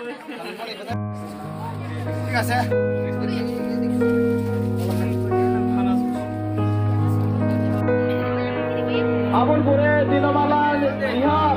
ঠিক আছে আপন করে দিনমালা ইহার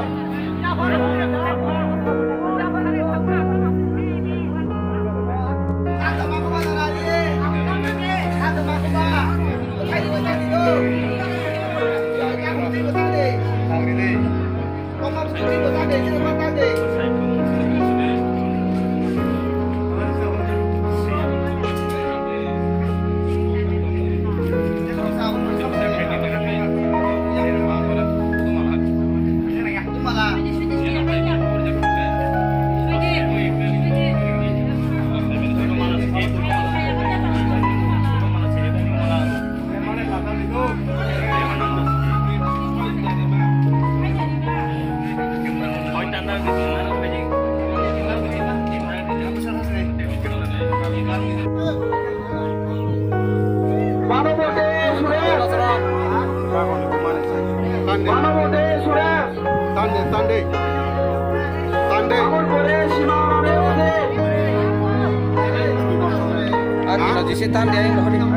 जिसे तान दे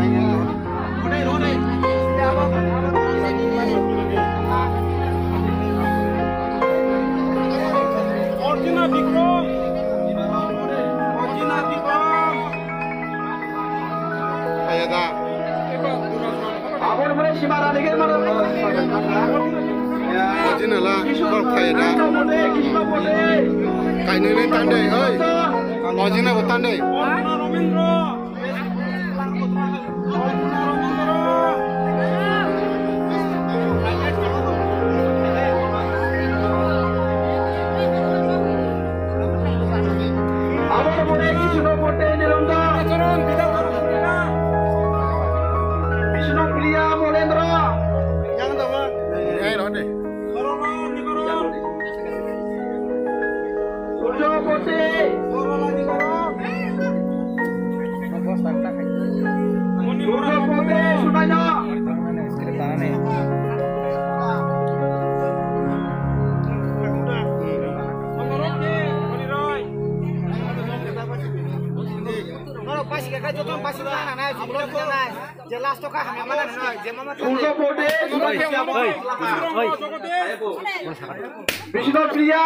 বিষ্ণুপ্রিয়া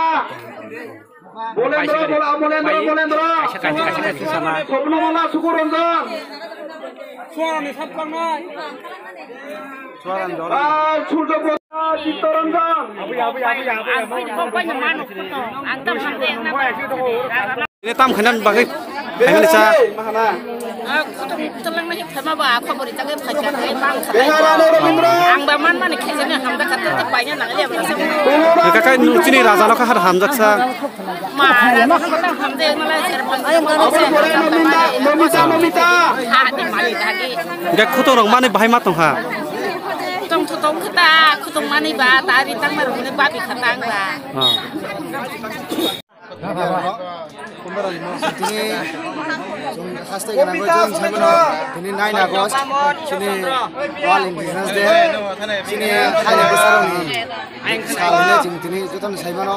বলেন্দ্র স্বপ্নমালা সুকুরঞ্জন Chittaranjan tam khanan bagai khanan sa Tulang na hipma ba ako buri tagay phaja kay bang ang baman man khaja na hamda khatta ta paina na le ba ka kai nuchini raja lo ka har hamjak sa ma na hamde na la serpan mamita ha de mali dagi ga khuto rong mane bahai ma tong ha tong thutong khata khutong mani ba tari tang mar ne ba bi khatang ba ini hashtag yang gue jual sama ini 9 August sini World Indigenous Day sini hari besar ini sekarang ini itu tahun saya mana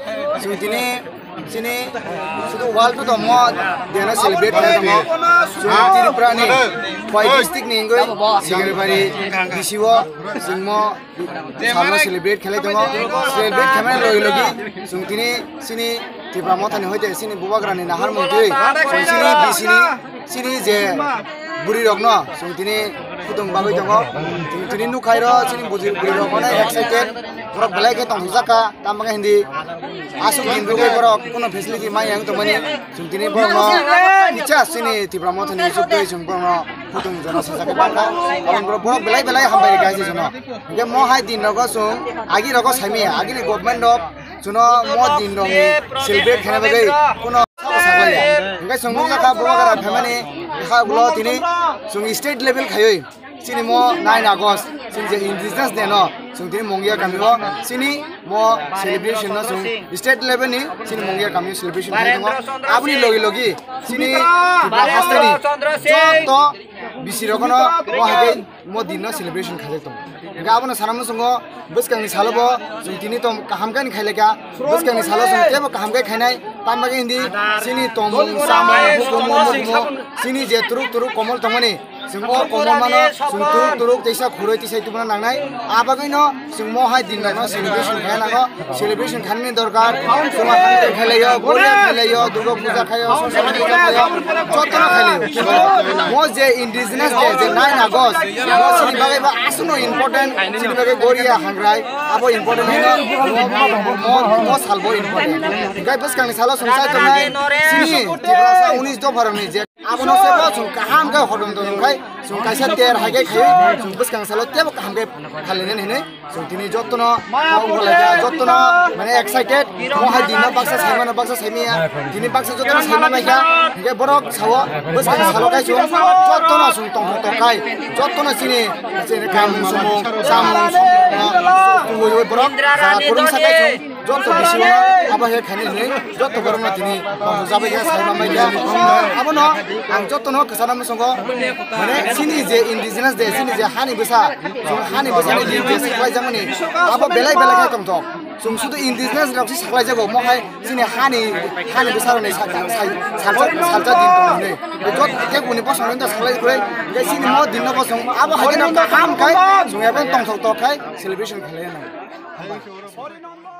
sini sudah World itu mau dia celebrate mau sini berani White District nih gue sini bari disiwa semua sama celebrate kali itu mau celebrate kemana lagi sini tiba mau tanya hoite sini buat kerana nahar mungkin sini di sini je buri rokno sini kutung bagai jongo sini nu kairo sini buri rokno excited orang belai ke tong huzaka tambah hindi asuk hindu ke orang kuno facility mai yang temani sini borno nica sini tiba mau tanya isuk deh borno kutung jono sesaka bangka orang belai hambai gaji jono dia mau hai din rogo sung agi rogo sami agi ni government of Suno mau din dong celebrate karena bagai kuno sama saklaya. Enggak sungguh kakak bawa kerana family kakak bulat ini sungguh state level kayoi. Sini mau 9 August sini je Indigenous Day no. Sungguh ini mongia kami mo sini mau celebration no sungguh state level ni sini mongia kami celebration kami mo. Apa ni logi sini tiba pasti ni. Contoh bisi rokono mau hari mau din no celebration kali tu. गाबोनो सानामो संगो बसकांनि सालोबो जों दिनै तम काहामकानि खाइलेका बसकांनि सालो जों तेबो काहामकाय खाइनाय तामबागे हिन्दी सिनि तमु सामो हुकुमो सिनि जे तुरुक कमल तमनि जों ओ कमल मानो जों तुरुक तेसा खुरै तेसा तुबना नांनाय आबागैनो जों महाय दिन नानो सेलिब्रेशन खायनागो सेलिब्रेशन खाननि दरकार जों खाइलायो बरिया खाइलायो दुर्गा पूजा खायो सरस्वती पूजा खायो जतन खाइलायो मो जे इंडिजिनास जे 9 আগস্ট मो सिनि बागै बा आसुनो इम्पोर्टेन्ट सिनि बागै बरिया हांग्राय आबो इम्पोर्टेन्ट मो सालबो इम्पोर्टेन्ट गाय बसकांनि सालो संसाय तनाय सिनि तिब्रासा 19 दफारनि जे आबनो सेबो जों काहाम गा हदम दंखाय जों कायसा तेर हागे खाय जों बसकां सालो तेबो काहाम गे खालिने नेने जों दिनै जतन मावलाया जतन माने एक्साइटेड महा दिना बाक्सा सायमाना बाक्सा सायमिया दिनै बाक्सा जतन सायमाना का गे बरक सावो बसकां सालो काय जों जतन जों तंखाय जतन सिनि जेने काम समो सामो तुयो बरक पुरुं साकाय जों जत बिसिनो आबा हे खानि ने जत बरमना दिनै जाबाय गा सायमाया आबनो आं जतनो खसानाम संगो माने सिनि जे इंडिजिनास दे सिनि जे हानि बोसा जों हानि बोसानि जे साखलाय जामनि आबो बेलाय बेलाय तमथ जों सुदु इंडिजिनास रावसि साखलाय जागो महाय सिनि हानि बोसारनि सालजा दिन तमने जत के गुनि बसनो द साखलाय गुरै गे सिनि म दिननो बसं आबो हागिना काम खाय जों एबन तंथ खाय सेलिब्रेशन खालायना